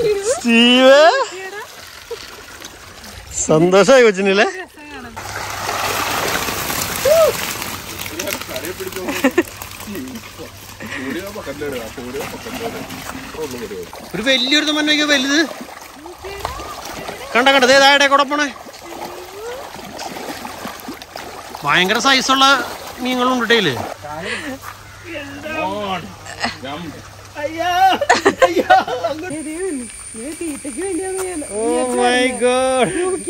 Steve സന്തോഷമായി കൊച്ചിനല്ലേ? ഒരു വലിയൊരു മണ്ണോ വലുത് കണ്ട കണ്ടത് ഏതാടെ കൂടെ പോണേ. ഭയങ്കര സൈസുള്ള മീനുകളും ഉണ്ടല്ലേ? Oh my God.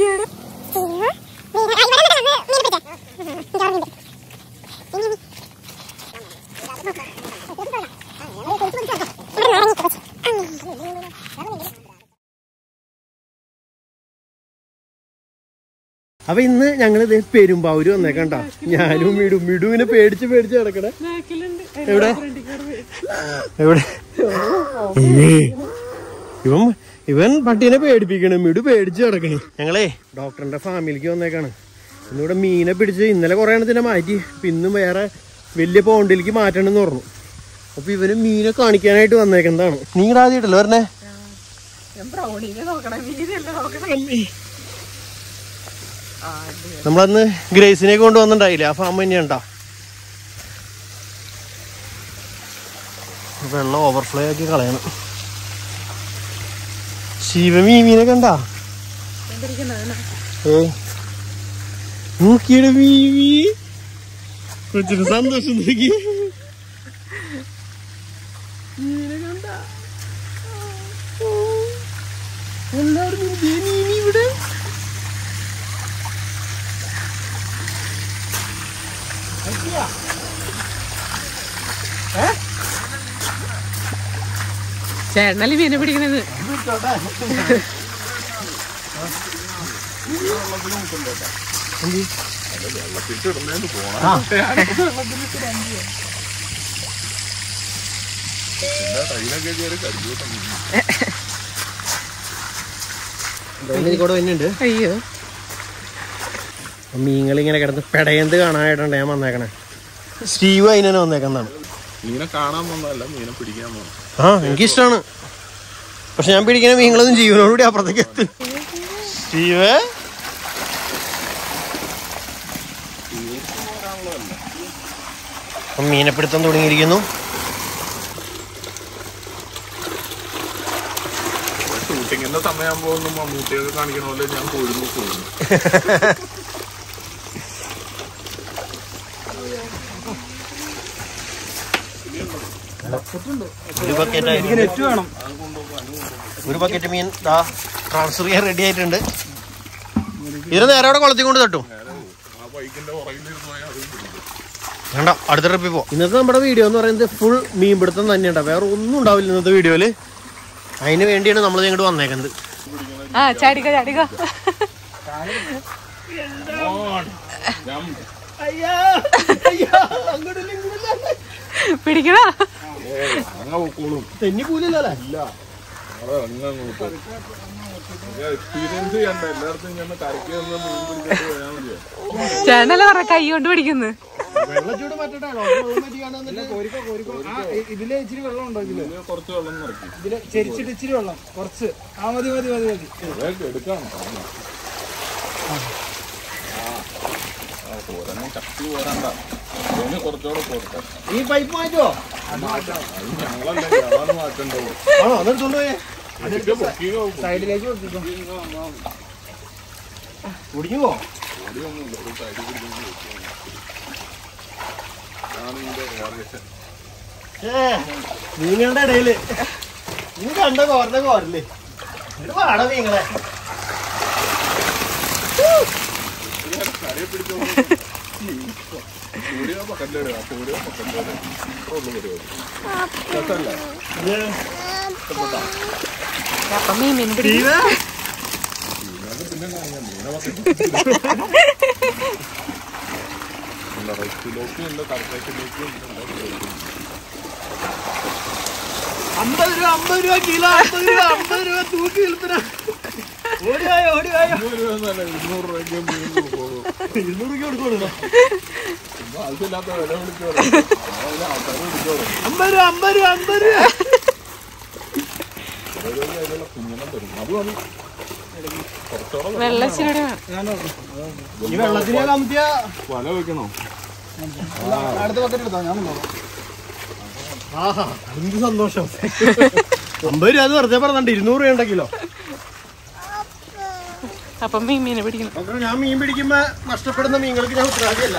അപ്പൊ ഇന്ന് ഞങ്ങള് പെരുമ്പാവൂര് വന്നേക്കണ്ട. ഞാനും മിടുവിനെ പേടിച്ച് കിടക്കണേ. എവിടെ എവിടെ ഇവൻ പട്ടീനെ പേടിപ്പിക്കണേ. മിടു പേടിച്ച് കിടക്കണേ. ഞങ്ങളേ ഡോക്ടറിന്റെ ഫാമിലിക്ക് വന്നേക്കാണ്. ഇന്നിവിടെ മീനെ പിടിച്ച് ഇന്നലെ കുറെ എണ്ണത്തിനെ മാറ്റി. അപ്പൊ ഇന്നും വേറെ വലിയ പോണ്ടിലേക്ക് മാറ്റണമെന്ന് പറഞ്ഞു. അപ്പൊ ഇവന് മീനെ കാണിക്കാനായിട്ട് വന്നേക്കുന്നതാണ്. നീ ആദ്യമായിട്ടല്ലോ വരണേ? നമ്മളന്ന് ഗ്രേസിനെ കൊണ്ടുവന്നിണ്ടായില്ലേ? ആ ഫാം തന്നെയാണ്ടാ. വെള്ളം ഓവർഫ്ലോ ആക്കി കളയണം. ശിവമീനെ കണ്ടാ? നോക്കിയുടെ മീമി കൊച്ചിന് സന്തോഷം നോക്കി. മീനെ കണ്ട എല്ലാവരും മീമി ഇവിടെ. ചേട്ടനല്ലേ മീനെ പിടിക്കണത്? അയ്യോ മീങ്ങളിങ്ങനെ കിടന്ന് പെടയന്ത് കാണാനായിട്ടുണ്ട് ഞാൻ വന്നേക്കണേ. സ്റ്റീവ് അതിനെ വന്നേക്കുന്നതാണ്. മീനെ കാണാൻ വന്നതല്ല, മീനെ പിടിക്കാൻ വന്നു. ആ എനിക്കിഷ്ടമാണ്. പക്ഷെ ഞാൻ പിടിക്കുന്ന മീനുകളൊന്നും ജീവനോടുകൂടി അപ്പുറത്തേക്ക് എത്തും. സ്റ്റീവ് മീനെ പിടുത്തം തുടങ്ങിയിരിക്കുന്നു. ഷൂട്ടിങ്ങിന്റെ സമയമാകുമ്പോ ഒന്നും മമ്മൂട്ടിയൊക്കെ കാണിക്കണ പോലെ ഞാൻ പോയിരുന്നു പോകുന്നു. ഒരു ബക്കറ്റ് മീൻ ട്രാൻസ്ഫർ ചെയ്യാൻ റെഡി ആയിട്ടുണ്ട്. ഇതിന് നേരെ അവിടെ കുളത്തിൽ കൊണ്ട് തട്ടും. വേണ്ട, അടുത്ത ട്രിപ്പിൽ പോ. ഇന്നത്തെ നമ്മുടെ വീഡിയോ എന്ന് പറയുന്നത് ഫുൾ മീൻ പിടുത്തം തന്നെയുണ്ടാ. വേറെ ഒന്നും ഉണ്ടാവില്ല ഇന്നത്തെ വീഡിയോയില്. അതിന് വേണ്ടിയാണ് നമ്മൾ ഇങ്ങോട്ട് വന്നേക്കുന്നത്. പിടിക്കണ തെന്നി പോലല്ലേ? എക്സ്പീരിയൻസ് ചെയ്യണ്ട, എല്ലായിടത്തും ഞാൻ കരയ്ക്ക് ചേട്ടനല്ലേ പറഞ്ഞ കൈ കൊണ്ട് പിടിക്കുന്നു. വെള്ളച്ചൂട് പറ്റട്ടെ. ഇതില് ഇച്ചിരി വെള്ളം ഉണ്ടോ? ഇതില് കുറച്ച് വെള്ളം നിറയ്ക്കും. ഇതില് ചെരിച്ചിട്ട് ഇച്ചിരി വെള്ളം കുറച്ച്. ആ മതി മതി മതി മതി. എടുക്കാം. ശക്തി പോരണ്ട, കുറച്ചുകൂടെ പോരട്ടെ. ഈ പൈപ്പ് മാറ്റുമോ? ഞങ്ങളല്ലേ മാറ്റണ്ടോ? ആണോ? അതെടുത്തോണ്ട് പോയേ. സൈഡിലേക്ക് കുടിക്കുമോ? മീനുകളുടെ ഇടയില് നീ കണ്ട കോരല്ലേ? പാട മീങ്ങളെ മീൻ പിടിക്കുന്ന $50 കിലോ, 50 രൂപ തൂക്കി വിൽപ്പന. ഓടിവായോ 200 രൂപയ്ക്ക് കൊടുക്കണോ? 50 രൂപ. കുഞ്ഞിനെ തരും അത് മതി. വെള്ളച്ചിരി ഈ വെള്ളത്തിനെ കമത്തിയ വല വെക്കണോ? അടുത്ത ബക്കറ്റ് എടുത്തോ, ഞാൻ നോക്കാം. ആഹാ എന്ത് സന്തോഷം. 50 രൂപ വെറുതെ പറഞ്ഞിട്ട് 200 രൂപ ഉണ്ടെങ്കിലോ. അപ്പം മീനെ പിടിക്കണം. ഡോക്ടർ, ഞാൻ മീൻ പിടിക്കുമ്പോ നഷ്ടപ്പെടുന്ന മീനുകൾക്ക് ഞാൻ ഉത്തരവാദിയല്ല.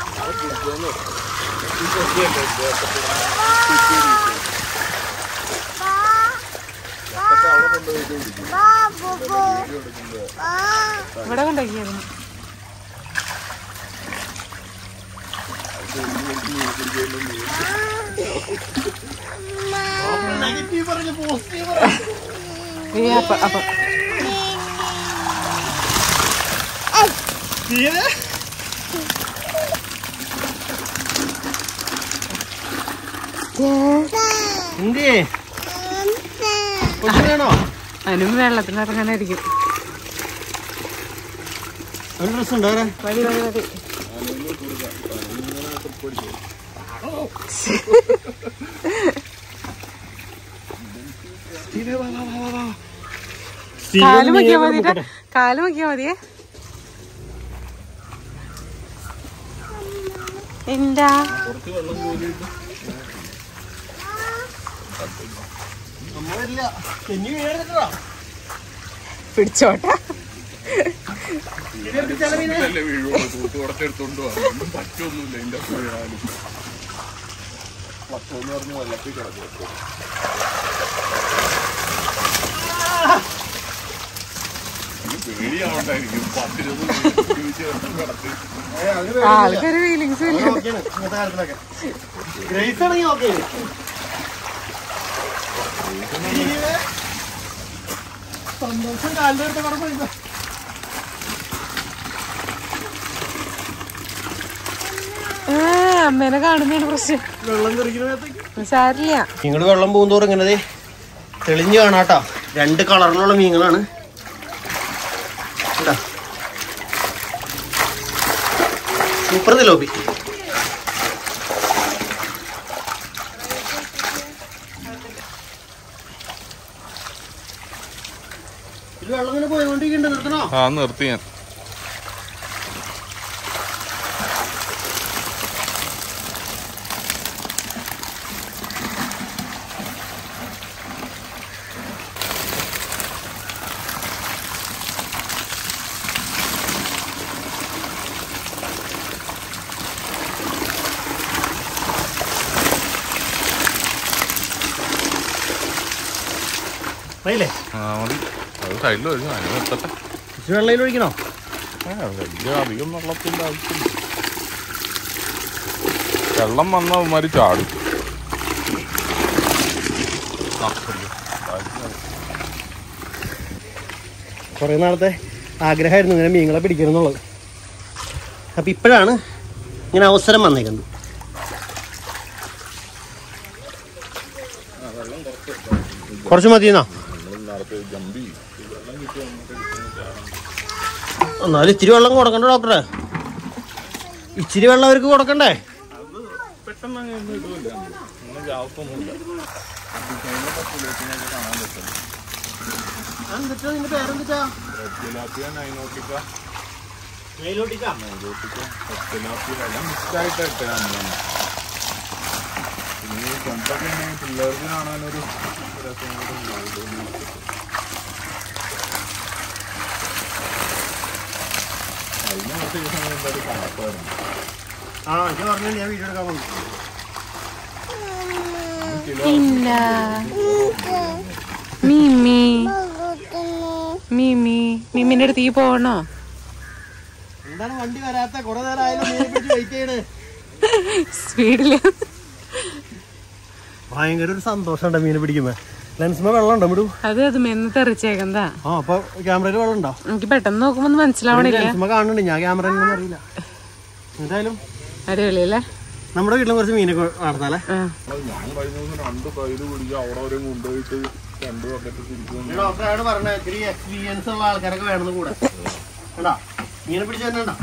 ഇവിടെ കൊണ്ടാക്കിയായിരുന്നു. നെഗറ്റീവ് പറഞ്ഞു പോസിറ്റീവ് അപ്പം എന്തേ വേണോ? അതിനും വെള്ളത്തിന് ഇറങ്ങാനായിരിക്കും. ഒരു ഡ്രസ് ഉണ്ടോ? മതി മതി മതി. കാല് മക്കിയാ മതി, കാല് മക്കിയാ മതിയേ. എന്താ പിടിച്ചോട്ടെ. വീഴുള്ളൂ. തൂത്തുകുടത്തെടുത്തോണ്ട് ഒന്നും പറ്റൊന്നുമില്ല. എന്റെ വീഴാനും പറ്റോന്ന് പറഞ്ഞ് വെള്ളത്തിൽ കിടക്കും. പേടിയാവണ്ടായിരിക്കും. 10-20 കിടത്തി ആൾക്കൊരു ഫീലിങ്സ് ഇല്ല. സന്തോഷം കാലിന്റെ അടുത്ത് കടന്നു. അമ്മേനെ കാണുന്നതാണ് പ്രശ്നം. വെള്ളം തെറിക്കുന്ന സാരില്ല. നിങ്ങൾ വെള്ളം പോകുന്നതോറും ഇങ്ങനെ തെളിഞ്ഞു കാണാട്ടോ. 2 കളറിലുള്ള മീനുകളാണ്. Super tilapia. ഇത് വെള്ളം ഇങ്ങനെ പോയിക്കൊണ്ടിരിക്കുന്നുണ്ട്. നിർത്തണോ? നിർത്തി ഞാൻ. മതി. അത് സൈഡിൽ ഒഴിഞ്ഞു. അതിന് നിർത്തട്ടെ. വെള്ളയിൽ ഒഴിക്കണോ? വലിയ അധികം വെള്ളത്തിന്റെ ആവശ്യമില്ല. വെള്ളം വന്ന അവന്മാര് ചാടും. കുറേ നാളത്തെ ആഗ്രഹമായിരുന്നു ഇങ്ങനെ മീനുകളെ പിടിക്കണം എന്നുള്ളത്. അപ്പം ഇപ്പോഴാണ് ഇങ്ങനെ അവസരം വന്നേക്കുന്നത്. കുറച്ച് മതിയെന്നാ? എന്നാലും ഇച്ചിരി വെള്ളം കൊടുക്കണ്ട ഡോക്ടറെ. ഇച്ചിരി വെള്ളം അവർക്ക് കൊടുക്കണ്ടേ? പെട്ടെന്ന് അങ്ങനെ ഒന്നും ഇടുമില്ല. ഒന്നും ജാവത്തൊന്നുമില്ല. എന്നിട്ടാ നിന്റെ പേരെന്തിട്ടാ? പിള്ളേർക്ക് കാണാനൊരു രസം അതിന് കുറച്ച് ദിവസം എന്തായാലും കാണാത്തായിരുന്നു. ആ ഇത് പറഞ്ഞു ഞാൻ വീഡിയോ എടുക്കാൻ വന്നു. മീമി മീമി മീമിന്റെ അടുത്ത് ഈ പോകണോ? എന്താണ് വണ്ടി വരാത്ത? കുറെ നേരം ആയാലും വെയിറ്റ് ചെയ്യണേ. സ്പീഡില് ഭയങ്കര ഒരു സന്തോഷമുണ്ട് മീനെ പിടിക്കുമ്പോ. ലെൻസ്മ വെള്ളം ഉണ്ടോ വിടൂ? അത് മെന്ന് തെറിച്ചേക്കെന്താ. ആ അപ്പൊ ക്യാമറയിൽ വെള്ളം ഉണ്ടോ? എനിക്ക് പെട്ടെന്ന് നോക്കുമ്പോ മനസ്സിലാവണില്ല. ലെൻസ്മ കാണുന്നുണ്ട്, ഞാൻ ക്യാമറയിലൊന്നും അറിയില്ല. എന്തായാലും അടിപൊളിയല്ലേ? നമ്മുടെ വീട്ടിലും കുറച്ച് മീനൊക്കെ വളർത്താലേ. ഞാൻ കഴിഞ്ഞ ദിവസം 2 കയ്യില് പിടിക്കുക അവിടെ വരെ കൊണ്ടുപോയിട്ട് 2 ബക്കറ്റ് തിരിച്ചു. ഡോക്ടറാണ് പറഞ്ഞത് ഇത്തിരി എക്സ്പീരിയൻസ് ഉള്ള ആൾക്കാരൊക്കെ വേണമെന്ന് കൂടെ. കേട്ടാ മീനെ പിടിച്ചു തന്നെ ഉണ്ടോ?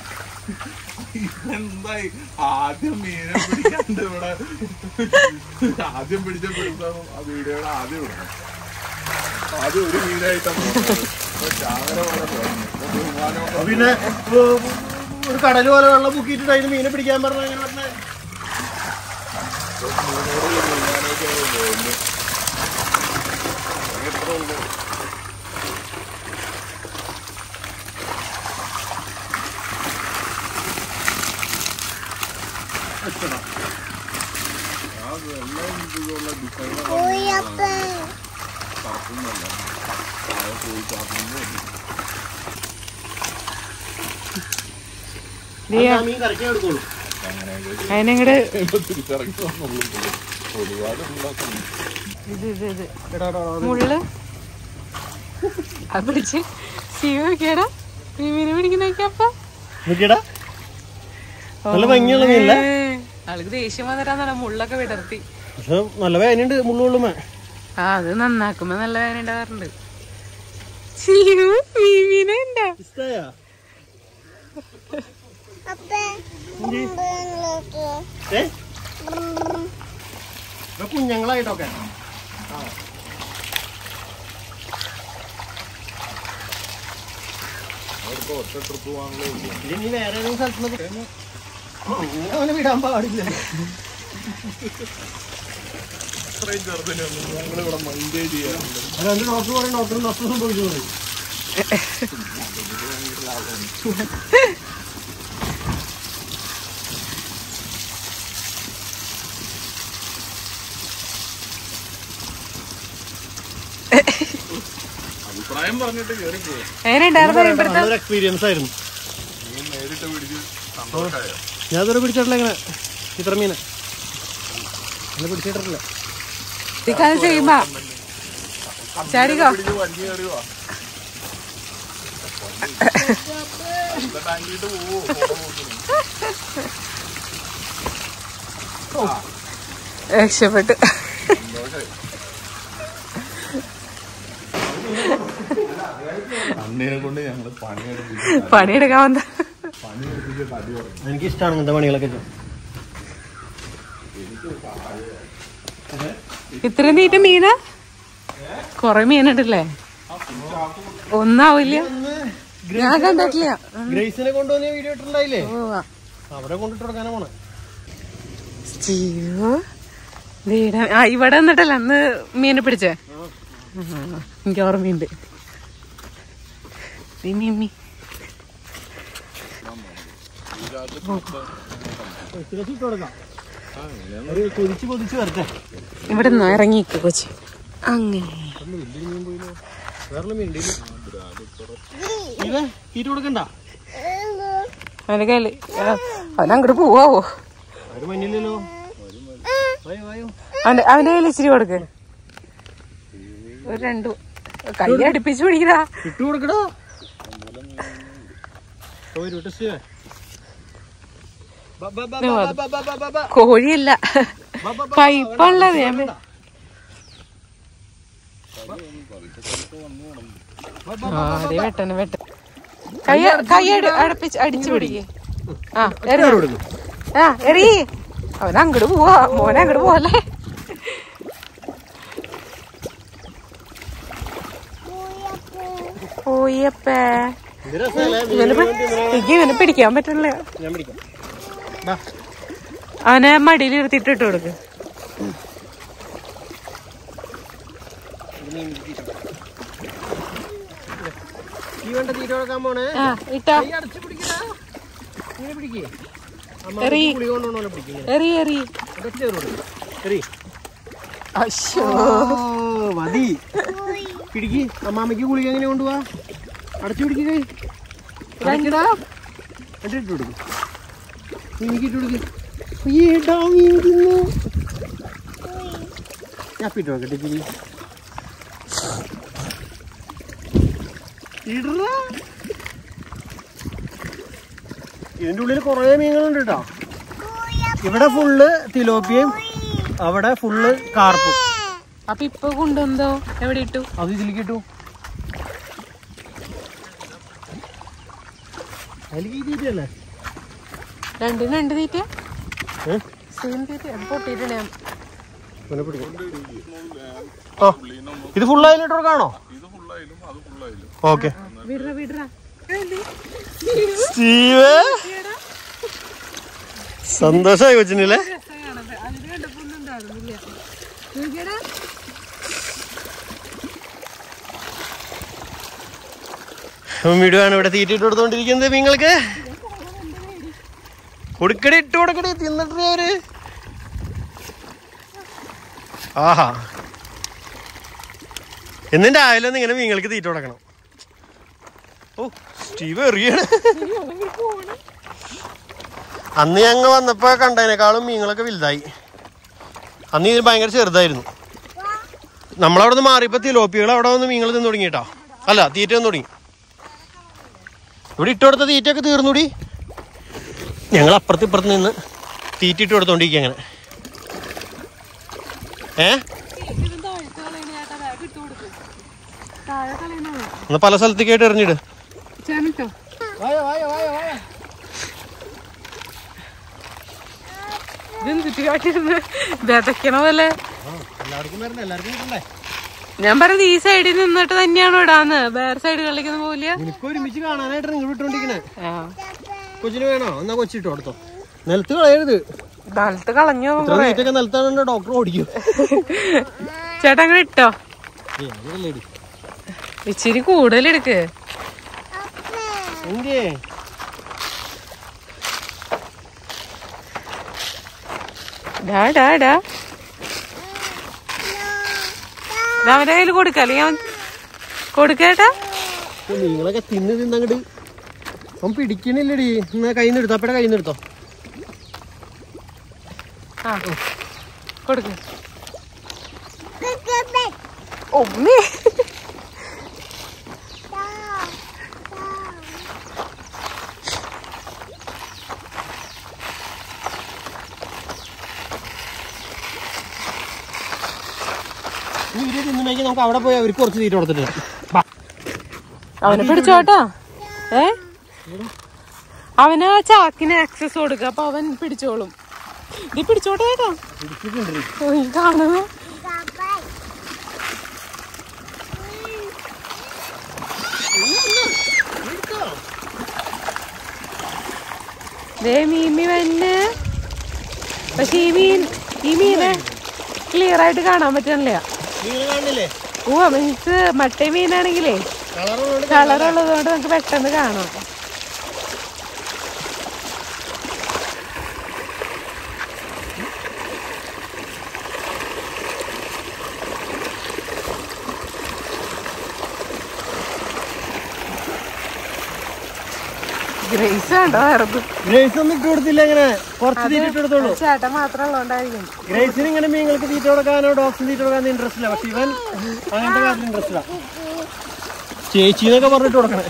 എന്തായി ആദ്യം മീനെ പിടിക്കാണ്ട് ഇവിടെ ആദ്യം പിടിച്ച പിടുത്തം ആ വീഡിയോയുടെ ആദ്യം ഇടണം. ആദ്യം ഒരു മീനായിട്ടാണ് ചാകര പോലെ തോന്നുന്നു. പിന്നെ ഒരു കടല് പോലെ വെള്ളം മുക്കിയിട്ടിട്ട് അതിന് മീനെ പിടിക്കാൻ പറഞ്ഞ അങ്ങനെ പറഞ്ഞ മീൻ കറക്കി എടുക്കുള്ളൂ. അതിനങ്ങട് തിരിച്ചിറങ്ങി വന്നുള്ളൂ. ഒരുപാട് ഉണ്ടാക്കുന്നു. ഇത് മുള്ള് അത് പിടിച്ച് സീവടാ മീനെ പിടിക്കുന്നപ്പ നല്ല ഭംഗിയുള്ള മീനല്ലേ? ആൾക്ക് ദേഷ്യം വന്നിട്ടാ മുള്ളൊക്കെ വിടർത്തി. പക്ഷെ നല്ല വേദനയുണ്ട് മുള്ളുകൊള്ളുമേ. ആ അത് നന്നാക്കുമ്പോ നല്ല വേദന ഉണ്ടാവാറുണ്ട്. മീനുണ്ടാ ഇഷ്ടായാ? കുഞ്ഞങ്ങളായിട്ടൊക്കെ അവർക്ക് ഒറ്റ ട്രിപ്പ് വാങ്ങലേ ഉള്ളൂ. ഇനി വേറെ ഏതെങ്കിലും സ്ഥലത്തുനിന്ന് അവനെ വിടാൻ പാടില്ല. ഇത്രയും ചെറുതിനൊന്നും ഞങ്ങളിവിടെ മൈൻഡ് ചെയ്യാറുണ്ട്. രണ്ട് ഡോക്ടർ പറയും ഡോക്ടർ സംഭവിച്ചു പറയും. അഭിപ്രായം പറഞ്ഞിട്ട് കയറി പോകും. നല്ലൊരു എക്സ്പീരിയൻസ് ആയിരുന്നു. നീ നേരിട്ട് പിടിച്ച് സന്തോഷമായോ? ഞാൻ ഇതുവരെ പിടിച്ചിട്ടില്ല ഇങ്ങനെ ഇത്ര മീനെ അങ്ങനെ പിടിച്ചിട്ടില്ല. ചെയ്യുമ്പോ ചാടിക്കോ പിടിച്ച് വലിയ കയറിയോ ടാങ്കിട്ട് പോവോ? രക്ഷപ്പെട്ടു. അണ്ണനെ കൊണ്ട് ഞങ്ങള് പണിയെടുക്കാൻ വന്ന പണിയെടുപ്പിച്ച് തടി പറഞ്ഞു. എനിക്കിഷ്ടമാണ് ഇങ്ങനത്തെ പണികളൊക്കെ. ഇത്രയും നീറ്റ മീനാ? കൊറേ മീനുണ്ടല്ലേ? ഒന്നാവില്ല. ഞാൻ കണ്ടിട്ടില്ല. ഗ്രേസിനെ കൊണ്ടുവന്ന വീഡിയോ ഇട്ടുണ്ടായില്ലേ? അവരെ കൊണ്ടിട്ട് കൊടുക്കാനാ പോണേ. ഇവിടെ വന്നിട്ടല്ല അന്ന് മീനെ പിടിച്ചേ. എനിക്ക് ഓർമ്മയുണ്ട്. ഇവിടെ നിന്ന് ഇറങ്ങിക്ക് കൊച്ചി. അങ്ങനെ കൊടുക്കണ്ട അവന്റെ കയ്യില് അവനങ്ങോട്ട് പോവാവോ? അവന്റെ കയ്യിൽ ഇച്ചിരി കൊടുക്ക്. ഒരു രണ്ടു കൈ അടുപ്പിച്ച് പിടിക്കടാ. ഇട്ടു കൊടുക്കടാ. കോഴിയല്ല പൈപ്പുള്ളത്. അതെ വെട്ടന വെട്ട കൈ അടുപ്പിച്ച് അടിച്ചു പിടിക്കേ. എറി അവനങ്ങോട്ട് പോവാ. മോനെ അങ്ങോട്ട് പോവല്ലേ? പോയപ്പേ ഇവനെ പിടിക്കാൻ പറ്റില്ല. അവനെ മടിയിൽ എടുത്തിട്ട് ഇട്ട് കൊടുക്ക്. ഇട്ടാ എറി എറി എറി. മതി പിടിക്ക്. അമ്മാമ്മക്ക് ഗുളിക എങ്ങനെ കൊണ്ടുപോവാ? അടച്ചു പിടിക്കുക. ഇട്ട് കൊടുക്കും. മീനിക്ക് ഇട്ട് കൊടുക്ക്. ഞാൻ ഇട്ട് നോക്കട്ടെ. ചിരി ഇതിന്റെ ഉള്ളിൽ കൊറേ മീനുകളുണ്ട് കേട്ടോ. ഇവിടെ ഫുള്ള് തിലോപ്പിയും അവിടെ ഫുള്ള് കാർപ്പും. അപ്പൊ ഇപ്പൊ കൊണ്ടുവന്നോ? എവിടെ ഇട്ടു? അത് ഇതിലേക്ക് ഇട്ടു. അതിലേക്ക് തീറ്റയല്ലേ? രണ്ടിനും രണ്ട് തീറ്റ സെയിം തീറ്റ. അത് പൊട്ടിയിട്ടേ ആ ഇത് ഫുള്ളായാലും ഇട്ട് കൊടുക്കാണോ? ഓക്കെ സ്റ്റീവ് സന്തോഷമായി കൊച്ചിനല്ലേ? മീടുവാണ് ഇവിടെ തീറ്റ ഇട്ട് കൊടുത്തോണ്ടിരിക്കുന്നത്. നിങ്ങൾക്ക് കൊടുക്കടി, ഇട്ട് കൊടുക്കടി, തിന്നിട്ടേ അവര്. ആഹാ എന്നിന്റെ ആയാലൊന്നും ഇങ്ങനെ മീങ്ങൾക്ക് തീറ്റ കൊടുക്കണം. ഓ സ്റ്റീവ് എറിയാണ്. അന്ന് ഞങ്ങൾ വന്നപ്പോ കണ്ടതിനേക്കാളും മീനുകളൊക്കെ വലുതായി. അന്ന് ഇതിന് ഭയങ്കര ചെറുതായിരുന്നു. നമ്മളവിടെ നിന്ന് മാറിയപ്പോ തിലോപ്പികൾ അവിടെ വന്ന് മീനുകൾ തിന്നു തുടങ്ങിട്ടോ. അല്ല തീറ്റ വന്ന് തുടങ്ങി. ഇവിടെ ഇട്ട് കൊടുത്ത തീറ്റയൊക്കെ തീർന്നൂടി. ഞങ്ങൾ അപ്പുറത്ത് ഇപ്പുറത്ത് നിന്ന് തീറ്റ ഇട്ട് കൊടുത്തോണ്ടിരിക്കുക. അങ്ങനെ ഒന്ന് പല സ്ഥലത്തേക്കായിട്ട് എറിഞ്ഞിട്. ഞാൻ പറഞ്ഞത് ഈ സൈഡിൽ നിന്നിട്ട് തന്നെയാണോ ഇടാന്ന്, വേറെ സൈഡ് കളിക്കുന്ന പോലെ. എനിക്ക് ഒരുമിച്ച് കാണാനായിട്ട് നിങ്ങൾ ഇട്ടോണ്ടിരിക്കണേ. കൊച്ചിന് വേണോ? എന്നാ കൊച്ചിട്ടോ കൊടുത്തോ. നിലത്ത് കളയരുത്. നിലത്ത് കളഞ്ഞു. നിലത്താണ് ഡോക്ടർ ഓടിക്കും. ചേട്ടാ അങ്ങനെ ഇട്ടോ. ഇച്ചിരി കൂടുതലെടുക്ക്. അവന്റെ കയ്യിൽ കൊടുക്ക, അല്ലെങ്കിൽ അവൻ കൊടുക്കേട്ടാ. നിങ്ങളൊക്കെ തിന്ന് തിന്നങ്ങട് അവൻ പിടിക്കണില്ലടി. എന്നാ കയ്യിൽ എടുത്തോ, അപ്പടെ കയ്യിൽ എടുത്തോ. ആ കൊടുക്ക. ഒമ്മേ നമുക്ക് അവിടെ പോയി അവർക്ക് കുറച്ച് തീറ്റ കൊടുത്തിട്ട് അവനെ പിടിച്ചോട്ടാ. അവന് ചാക്കിന് ആക്സസ് കൊടുക്ക, അപ്പൊ അവൻ പിടിച്ചോളും. ഇത് പിടിച്ചോട്ടെ കേട്ടോ. കാണുന്നു മീമി വന്ന്. പക്ഷെ ഈ മീനെ ക്ലിയർ ആയിട്ട് കാണാൻ പറ്റണില്ല. മീൻസ് മറ്റേ മീനാണെങ്കിലേ കളറുള്ളത് കൊണ്ട് നമുക്ക് പെട്ടെന്ന് കാണാം. ഗ്രേസ് കണ്ടോ? ഗ്രേസ് ഒന്നും ഇട്ട് കൊടുത്തില്ല. ഇങ്ങനെ കുറച്ച് തീറ്റ ഇട്ട് കൊടുത്തോളൂ. ചേട്ടൻ മാത്രം ഉള്ളതുകൊണ്ടായിരിക്കും. ഗ്രേസിന് ഇങ്ങനെ മീനുകൾക്ക് തീറ്റ കൊടുക്കാനോ ഡോഗ്സിന് തീറ്റ കൊടുക്കാനോ ഇൻട്രസ്റ്റ് ഇല്ല. പക്ഷെ ഇവൻ അങ്ങനത്തെ കാര്യത്തിൽ ഇൻട്രസ്റ്റ് ഇല്ല. ചേച്ചിന്നൊക്കെ പറഞ്ഞിട്ട് കൊടുക്കണേ.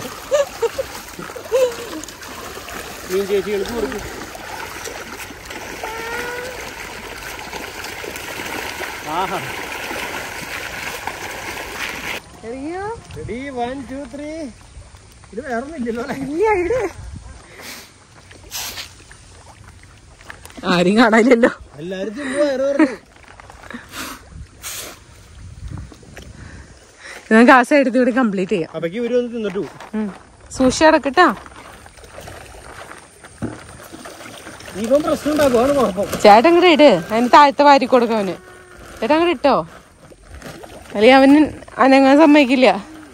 മീൻ ചേച്ചികൾക്ക് കൊടുക്കും. ആഹാ റെഡി 1 2 3. ഇത് വേറൊന്നും ഇല്ലല്ലോ അല്ലേ? ആരും കാണാനില്ലല്ലോ. എല്ലാരും തിന്നു വയറ് പറഞ്ഞു. നമുക്ക് ആ സൈഡ് കൂടി കംപ്ലീറ്റ് ചെയ്യാം. അപ്പൊ ഇവര് വന്ന് തിന്നിട്ടു. സൂക്ഷി അടക്കട്ടാ. ഇവൻ പ്രശ്നം ഉണ്ടാക്കുവാണ് കുഴപ്പം. ചേട്ടൻ അങ്ങോട്ട് ഇട്. അതിന് താഴത്തെ വാരി കൊടുക്കാം അവന്. ചേട്ടൻ അങ്ങോട്ട് ഇട്ടോ, അല്ലെങ്കിൽ അവന് അനങ്ങാൻ സമ്മതിക്കില്ല.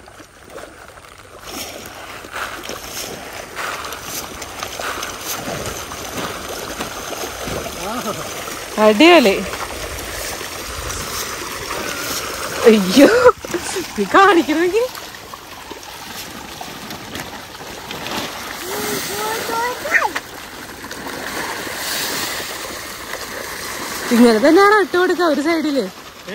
അടിപൊളി. അയ്യോ നീ കാണിക്കണമെങ്കിൽ ഇങ്ങനെ തന്നെയാണ് ഇട്ട് കൊടുക്ക ഒരു സൈഡില്.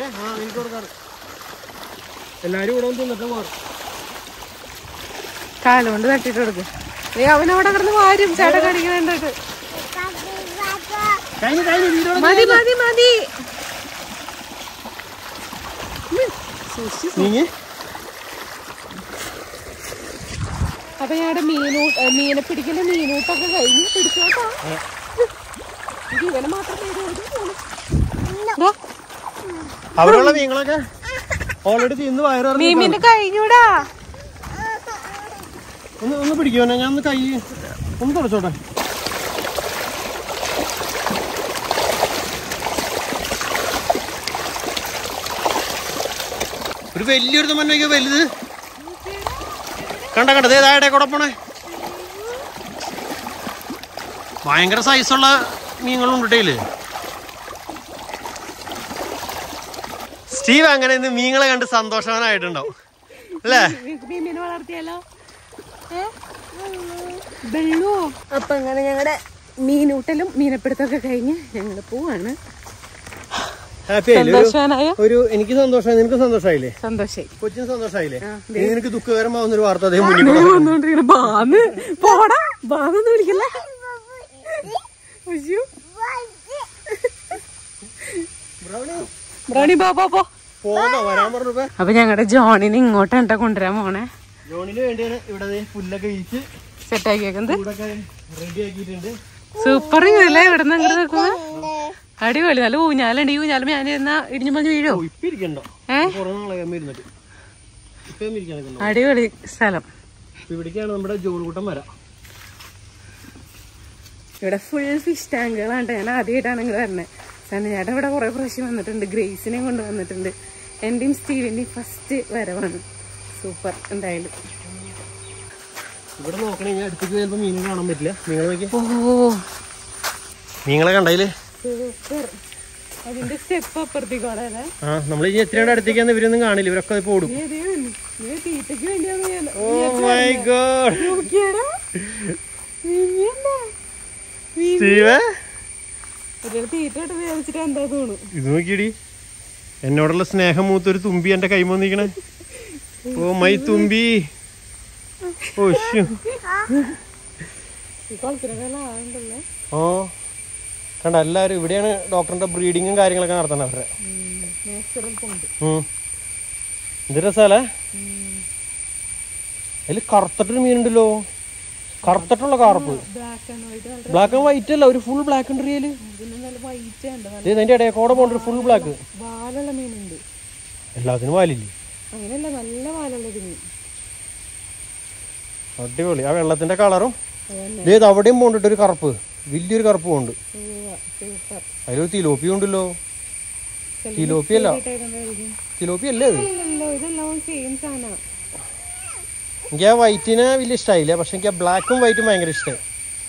എല്ലാരും കൂടെ തിന്നിട്ട് മാറും. കാലുകൊണ്ട് തട്ടിട്ട് കൊടുക്ക. അവനവിടെ കിടന്ന് വാരും. ചേട്ടൻ കാണിക്കണുണ്ട്. മതി മതി മതി. അപ്പൊ ഞങ്ങളുടെ മീനെ പിടിക്കുന്ന മീനൂട്ടൊക്കെ കഴിഞ്ഞ് പിടിച്ചോട്ടാ. ഇവനെ മാത്രം അവിടെയുള്ള മീനുകളൊക്കെ ഓൾറെഡി തിന്ന് വയറിറങ്ങി. മീമിന്റെ കഴിഞ്ഞൂടാ. ഒന്ന് പിടിക്കുവോ? ഞാൻ ഒന്ന് കൈ ഒന്ന് തുടച്ചോട്ടെ. ഒരു വലിയൊരു മണ്ണൊക്കെ വലുത് കണ്ടത് ഏതായുടെ കൂടെ പോണേ. ഭയങ്കര സൈസുള്ള മീനുകളുണ്ട് ഇട്ടേല്. സ്റ്റീവ് അങ്ങനെ ഇന്ന് മീനുകളെ കണ്ട് സന്തോഷവാനായിട്ടുണ്ടാവും അല്ലേ? മീമിനെ വളർത്തിയാലോ? വെള്ളോ? അപ്പൊ അങ്ങനെ ഞങ്ങളുടെ മീനൂട്ടലും മീനപ്പിടുത്തൊക്കെ കഴിഞ്ഞ് ഞങ്ങള് പോവാണ്. ഹാപ്പി ആയില്ലേ? എനിക്ക് സന്തോഷമായി, നിനക്ക് സന്തോഷമായില്ലേ? സന്തോഷായി. കൊച്ചിന് സന്തോഷമായില്ലേ? നിനക്ക് ദുഃഖകരമാവുന്നൊരു വാർത്ത അദ്ദേഹം മുന്നിൽ അപ്പൊ ഞങ്ങളുടെ ജോണിനെ ഇങ്ങോട്ടാ കൊണ്ടുവരാൻ പോണേ. ജോണിന് വേണ്ടിയാണ് ഇവിടെ പുല്ലൊക്കെ ഇരിച്ച് സെറ്റ് ആക്കിയേക്കുന്നത്. റെഡി ആക്കിയിട്ടുണ്ട്. സൂപ്പർ ഇതല്ലേ ഇവിടെ നിന്ന് അങ്ങോട്ട് നിൽക്കുന്നത്. അടിപൊളി. നല്ല ഊഞ്ഞാലുണ്ട്. ഈ ഊഞ്ഞാലും ഞാൻ ഇടിഞ്ഞു മഞ്ഞ് വീഴോ? അടിപൊളി സ്ഥലം. ഇവിടേക്കാണ് നമ്മുടെ ജോണിക്കുട്ടൻ വരാം. ഇവിടെ ഫുൾ ഫിഷ് ടാങ്കുകളാണ്. ഞാൻ ആദ്യമായിട്ടാണ് ഇങ്ങനെ വരുന്നത്. സനചേട്ടൻ ഇവിടെ കുറെ പ്രാവശ്യം വന്നിട്ടുണ്ട്. ഗ്രേസിനെ കൊണ്ട് വന്നിട്ടുണ്ട്. എന്റെയും സ്റ്റീവിന്റെയും ഫസ്റ്റ് വരവാണ്. സൂപ്പർ. എന്തായാലും ഇവിടെ നോക്കണേ, ഞാൻ അടുത്തേക്ക് ചിലപ്പോ മീനുകൾ കാണാൻ പറ്റില്ല. നിങ്ങൾ നോക്കിയാ ഓ മീനുകളെ കണ്ടായില്ലേ? സൂപ്പർ. അതിന്റെ സ്റ്റെപ്പ് അപ്പുറത്തേക്കോടെ. നമ്മൾ ഇനി എത്രയുടെ അടുത്തേക്കാന്ന് ഇവരൊന്നും കാണില്ല. ഇവരൊക്കെ ഇപ്പൊ ഓടും. തീറ്റയ്ക്ക് വേണ്ടിയാന്ന്. Oh my God. തീറ്റ വേവിച്ചിട്ട് എന്താ തോന്നുന്നു. ഇത് നോക്കിയടി, എന്നോടുള്ള സ്നേഹം മൂത്തൊരു തുമ്പി എന്റെ കൈ വന്നിരിക്കണേ. ഓ മൈ തുമ്പി. ഓ കണ്ട, എല്ലാവരും ഇവിടെയാണ് ഡോക്ടറിന്റെ ബ്രീഡിങ്ങും കാര്യങ്ങളൊക്കെ നടത്തണം. അവരുടെ എന്ത് രസാലേ. അതില് കറുത്തിട്ടൊരു മീനുണ്ടല്ലോ, കറുത്തിട്ടുള്ള കാർപ്പ്. ബ്ലാക്ക് ആൻഡ് വൈറ്റ് അല്ല, ഒരു ഫുൾ ബ്ലാക്ക് ഉണ്ട് റിയല്. അതിന്റെ ഇടയിൽ കൂടെ പോണ്ടൊരു ഫുൾ ബ്ലാക്ക്. എല്ലാത്തിനും വാലില്ലേ? അടിപൊളി. ആ വെള്ളത്തിന്റെ കളറും ഇത് അവിടെയും പോണ്ടിട്ട് ഒരു കറുപ്പ്, വലിയൊരു കറുപ്പ് പോണ്ട്. അതിലൊരു തിലോപ്പി ഉണ്ടല്ലോ. തിലോപ്പി അല്ല, തിലോപ്പി അല്ലേ അത്? എനിക്ക് ആ വൈറ്റിനെ വലിയ ഇഷ്ടമായില്ല, പക്ഷെ എനിക്ക് ആ ബ്ലാക്കും വൈറ്റും ഭയങ്കര ഇഷ്ടമായി.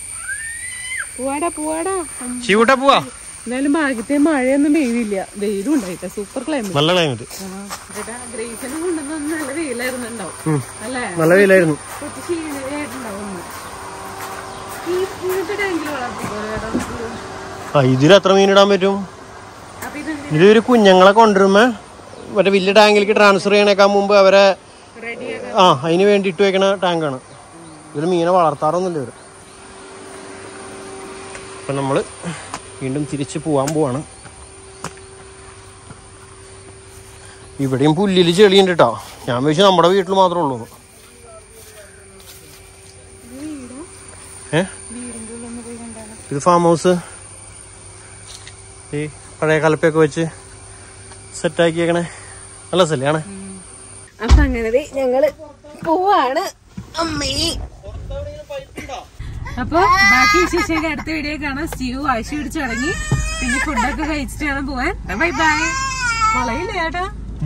ശിവൂട്ട പോവാ. എന്നാലും ഭാഗ്യത്തെ മഴയൊന്നും പെയ്തില്ല. വെയിലും ഉണ്ടായിട്ട. Super climate. നല്ല ക്ലൈമറ്റ്. ഗ്രേസിനെ കൊണ്ടുവന്ന നല്ല വെയിലായിരുന്നുണ്ടാവും അല്ലേ? നല്ല വെയിലായിരുന്നു. കുറച്ച് ക്ഷീണമായിട്ടുണ്ടാവും. ഇതിൽ എത്ര മീനിടാൻ പറ്റും? ഇതൊരു കുഞ്ഞുങ്ങളെ കൊണ്ടുവരുമ്പോ മറ്റേ വലിയ ടാങ്കിലേക്ക് ട്രാൻസ്ഫർ ചെയ്യണേക്കാൻ മുമ്പ് അവരെ അതിന് വേണ്ടി ഇട്ട് വെക്കണ ടാങ്കാണ്. ഇതിൽ മീനെ വളർത്താറൊന്നുമില്ല ഇവര്. അപ്പൊ നമ്മള് വീണ്ടും തിരിച്ച് പോവാൻ പോവാണ്. ഇവിടെയും പുല്ലില് ചെളിയുണ്ട് കേട്ടോ. ഞാൻ വെച്ച് നമ്മുടെ വീട്ടിൽ മാത്രമേ ഉള്ളൂ. ഇത് ഫാം ഹൗസ്. ഈ പഴയ കലപ്പൊക്കെ വെച്ച് സെറ്റാക്കിയേക്കണേ. നല്ല സ്ഥലമാണ്. അപ്പൊ അങ്ങനെ ഞങ്ങള് പോവാണ്. അമ്മേ. അപ്പൊ ബാക്കി വിശേഷം അടുത്ത വീഡിയോ കാണാം. സ്റ്റീവ് വാശി പിടിച്ച് തുടങ്ങി. പിന്നെ ഫുഡൊക്കെ കഴിച്ചിട്ട് വേണം പോവാൻ. By bye. വളയില്ല ചേട്ടാ.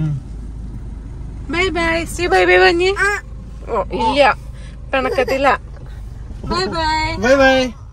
Bye bye. Steve bye bye പറഞ്ഞ്. ഇല്ല, പിണക്കത്തില്ല. Bye bye. Bye by.